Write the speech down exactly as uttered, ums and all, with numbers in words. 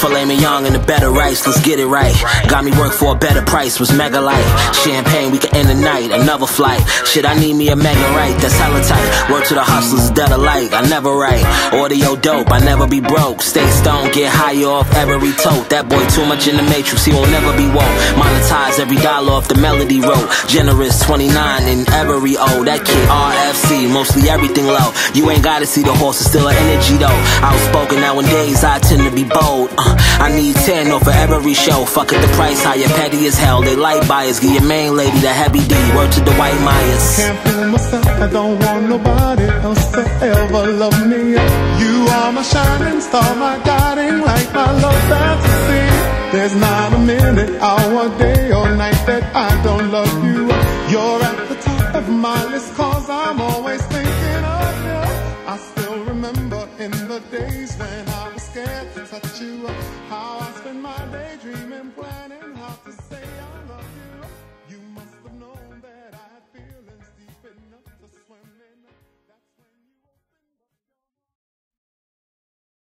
Filet mignon and a better rice, let's get it right. Got me work for a better price, was mega light. Champagne, we can end the night, another flight. Shit, I need me a mega right, that's hella tight. Word to the hustlers, dead alike, I never write. Audio dope, I never be broke. Stay stoned, get higher off every tote. That boy too much in the matrix, he won't never be woke. Monetize every dollar off the melody wrote. Generous twenty-nine in every O. That kid R F C, mostly everything low. You ain't gotta see the horse, it's still an energy though. Outspoken nowadays, I tend to be bold. uh, I need ten off for every show. Fuck it, the price higher, petty as hell. They light buyers, give your main lady the heavy D. Word to the White Myers. Can't fool myself, I don't want nobody else to ever love me. You are my shining star, my guiding light, my love fantasy. There's not a minute, hour, day or night that I don't love you. You're at the top of my list, cause I'm always thinking of you. I still remember in the days when I was scared to touch you, how I spent my day dreaming, planning.